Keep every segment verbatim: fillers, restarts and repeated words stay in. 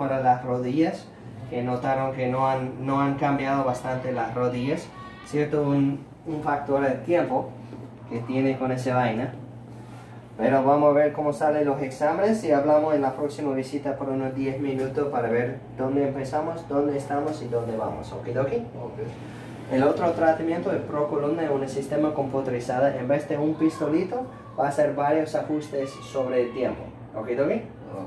para las rodillas, que notaron que no han, no han cambiado bastante las rodillas. Cierto, un, un factor de tiempo que tiene con esa vaina. Pero vamos a ver cómo salen los exámenes y hablamos en la próxima visita por unos diez minutos para ver dónde empezamos, dónde estamos y dónde vamos. ¿Ok, ok? Okay. El otro tratamiento es ProColumna, un sistema computarizado. En vez de un pistolito, va a hacer varios ajustes sobre el tiempo. ¿Ok, ok? Okay.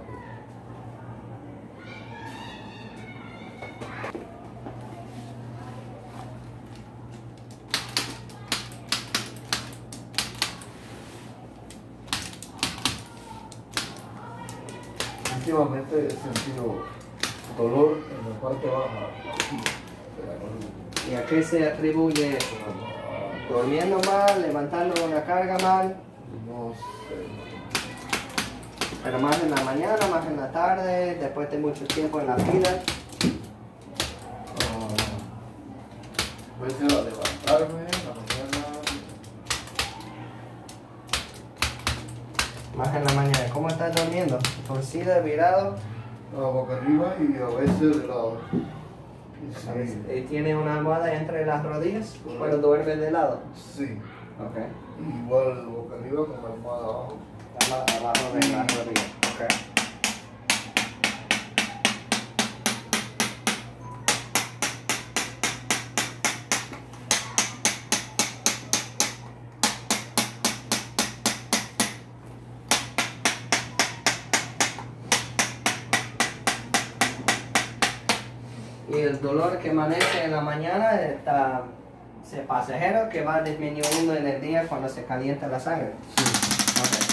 Últimamente he sentido dolor en la parte baja de la columna. ¿Y a qué se atribuye eso? ¿Durmiendo mal, levantando una carga mal? No sé. Pero más en la mañana, más en la tarde, después de mucho tiempo en la fila. A veces a levantarme en la mañana. Más en la mañana. ¿Cómo estás durmiendo? ¿Torcida, virado? A boca arriba y a veces de lado. Y sí. ¿Y tiene una almohada entre las rodillas cuando duerme de lado? Sí. Ok. Igual boca arriba con la almohada abajo. Abajo de las rodillas. Ok. Y el dolor que amanece en la mañana está ese pasajero que va disminuyendo en el día cuando se calienta la sangre. Sí.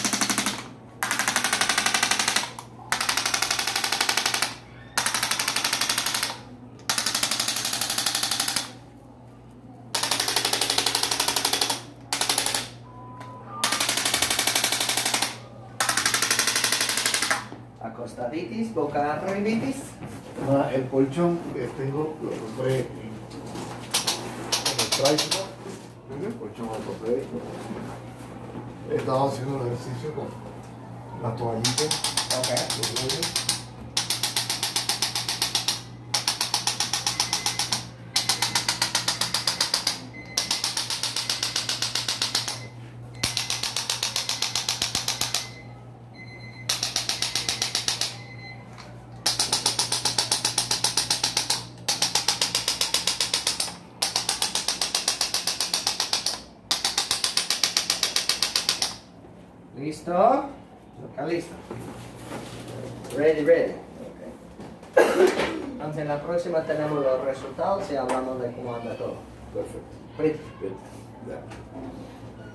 Acostaditis, boca arribitis. Ah, el colchón que tengo lo compré en, en el Price. El colchón ortopédico. He estado haciendo el ejercicio con las toallitas. Ok. Los dedos. ¿Listo? Está listo. Ready, ready. Okay. Entonces en la próxima tenemos los resultados y hablamos de cómo anda todo. Perfecto. Pretty. Bien. Ya.